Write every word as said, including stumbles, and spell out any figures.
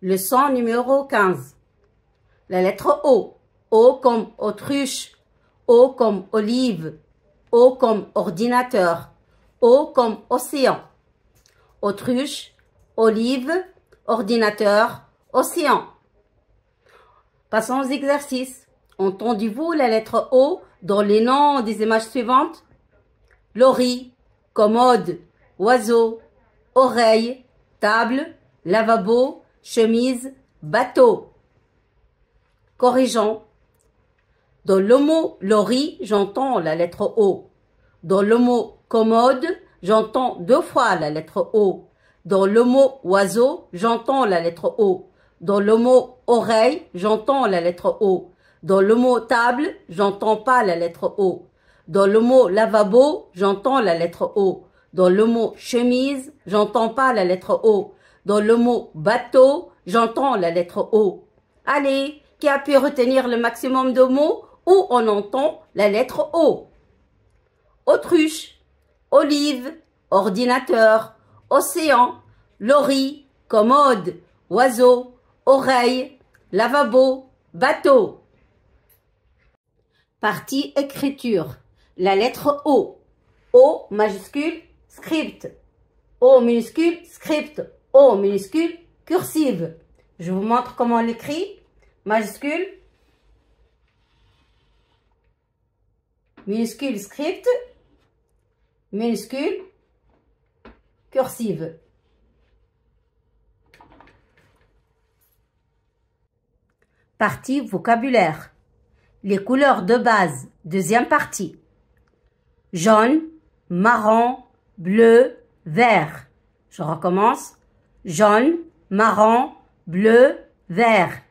Leçon numéro quinze. La lettre O. O comme autruche. O comme olive. O comme ordinateur. O comme océan. Autruche, olive, ordinateur, océan. Passons aux exercices. Entendez-vous la lettre O dans les noms des images suivantes? Lorry, commode, oiseau, oreille, table, lavabo, chemise, bateau. Corrigeons. Dans le mot lorry, j'entends la lettre O. Dans le mot commode, j'entends deux fois la lettre O. Dans le mot oiseau, j'entends la lettre O. Dans le mot oreille, j'entends la lettre O. Dans le mot table, j'entends pas la lettre O. Dans le mot lavabo, j'entends la lettre O. Dans le mot chemise, j'entends pas la lettre O. Dans le mot bateau, j'entends la lettre O. Allez, qui a pu retenir le maximum de mots où on entend la lettre O? Autruche, olive, ordinateur, océan, lorry, commode, oiseau, oreille, lavabo, bateau. Partie écriture. La lettre O. O majuscule, script. O minuscule, script. O minuscule, cursive. Je vous montre comment on l'écrit. Majuscule, minuscule, script, minuscule, cursive. Partie vocabulaire. Les couleurs de base. Deuxième partie. Jaune, marron, bleu, vert. Je recommence. Jaune, marron, bleu, vert.